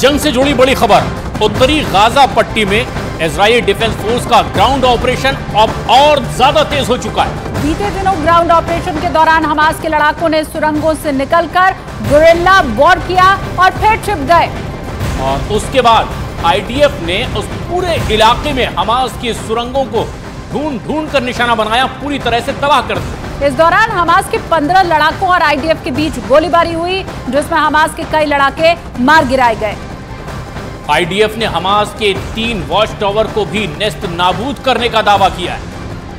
जंग से जुड़ी बड़ी खबर। उत्तरी गाजा पट्टी में इजरायली डिफेंस फोर्स का ग्राउंड ऑपरेशन अब और ज्यादा तेज हो चुका है। बीते दिनों ग्राउंड ऑपरेशन के दौरान हमास के लड़ाकों ने सुरंगों से निकलकर गुरिल्ला वॉर किया और फिर छिप गए। और उसके बाद आईडीएफ ने उस पूरे इलाके में हमास की सुरंगों को ढूंढ कर निशाना बनाया, पूरी तरह से तबाह कर दिया। इस दौरान हमास के 15 लड़ाकों और आईडीएफ के बीच गोलीबारी हुई, जिसमें हमास के कई लड़ाके मार गिराए गए। आईडीएफ ने हमास के 3 वॉच टावर को भी नेस्त नाबूद करने का दावा किया है।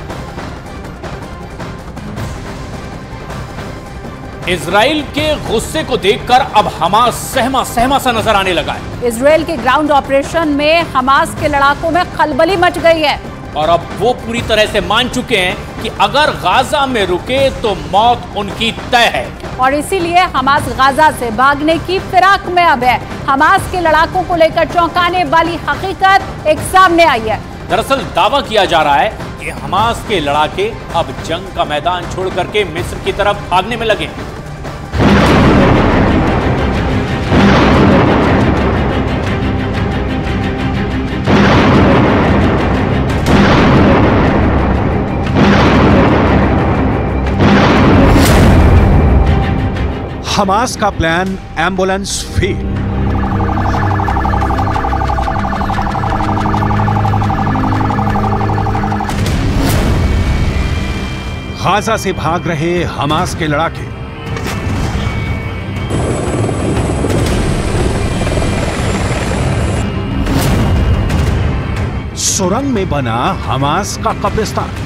इजराइल के गुस्से को देखकर अब हमास सहमा सा नजर आने लगा है। इजराइल के ग्राउंड ऑपरेशन में हमास के लड़ाकों में खलबली मच गई है और अब वो पूरी तरह से मान चुके हैं कि अगर गाजा में रुके तो मौत उनकी तय है। और इसीलिए हमास गाजा से भागने की फिराक में अब है। हमास के लड़ाकों को लेकर चौंकाने वाली हकीकत एक सामने आई है। दरअसल दावा किया जा रहा है कि हमास के लड़ाके अब जंग का मैदान छोड़ करके मिस्र की तरफ भागने में लगे। हमास का प्लान एम्बुलेंस फेल। गाजा से भाग रहे हमास के लड़ाके। सुरंग में बना हमास का कब्रिस्तान।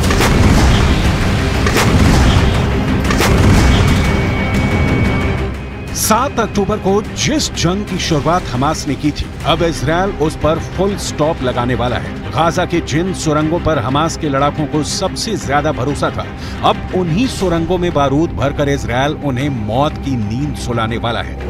सात अक्टूबर को जिस जंग की शुरुआत हमास ने की थी, अब इजराइल उस पर फुल स्टॉप लगाने वाला है। गाजा के जिन सुरंगों पर हमास के लड़ाकों को सबसे ज्यादा भरोसा था, अब उन्हीं सुरंगों में बारूद भरकर इजराइल उन्हें मौत की नींद सुलाने वाला है।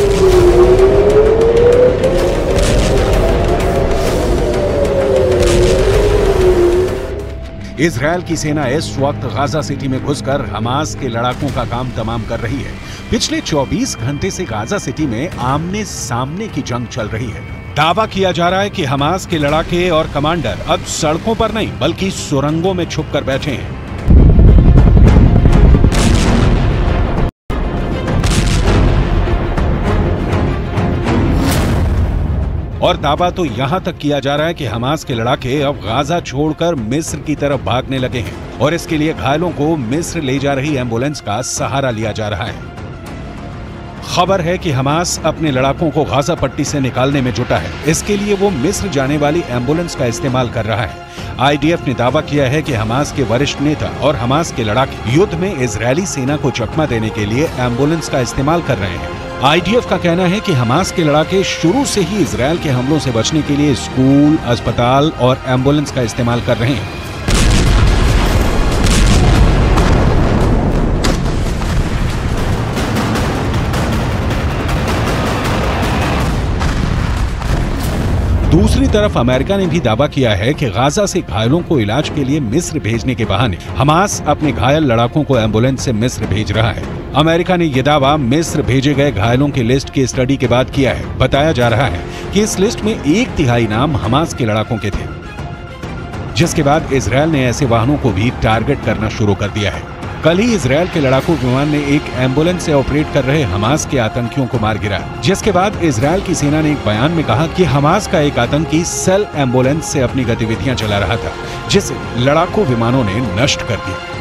इजराइल की सेना इस वक्त गाजा सिटी में घुसकर हमास के लड़ाकों का काम तमाम कर रही है। पिछले 24 घंटे से गाजा सिटी में आमने सामने की जंग चल रही है। दावा किया जा रहा है कि हमास के लड़ाके और कमांडर अब सड़कों पर नहीं बल्कि सुरंगों में छुपकर बैठे हैं। और दावा तो यहां तक किया जा रहा है कि हमास के लड़ाके अब गाजा छोड़कर मिस्र की तरफ भागने लगे हैं और इसके लिए घायलों को मिस्र ले जा रही एम्बुलेंस का सहारा लिया जा रहा है। खबर है कि हमास अपने लड़ाकों को गाजा पट्टी से निकालने में जुटा है। इसके लिए वो मिस्र जाने वाली एम्बुलेंस का इस्तेमाल कर रहा है। आईडीएफ ने दावा किया है कि हमास के वरिष्ठ नेता और हमास के लड़ाके युद्ध में इजरायली सेना को चकमा देने के लिए एम्बुलेंस का इस्तेमाल कर रहे हैं। आईडीएफ का कहना है कि हमास के लड़ाके शुरू से ही इजरायल के हमलों से बचने के लिए स्कूल, अस्पताल और एम्बुलेंस का इस्तेमाल कर रहे हैं। दूसरी तरफ अमेरिका ने भी दावा किया है कि गाजा से घायलों को इलाज के लिए मिस्र भेजने के बहाने हमास अपने घायल लड़ाकों को एम्बुलेंस से मिस्र भेज रहा है। अमेरिका ने यह दावा मिस्र भेजे गए घायलों की लिस्ट की स्टडी के बाद किया है। बताया जा रहा है कि इस लिस्ट में 1/3 नाम हमास के लड़ाकों के थे, जिसके बाद इजरायल ने ऐसे वाहनों को भी टारगेट करना शुरू कर दिया है। कल ही इजरायल के लड़ाकू विमान ने एक एम्बुलेंस से ऑपरेट कर रहे हमास के आतंकियों को मार गिराया, जिसके बाद इजरायल की सेना ने एक बयान में कहा कि हमास का एक आतंकी सेल एम्बुलेंस से अपनी गतिविधियां चला रहा था, जिसे लड़ाकू विमानों ने नष्ट कर दिया।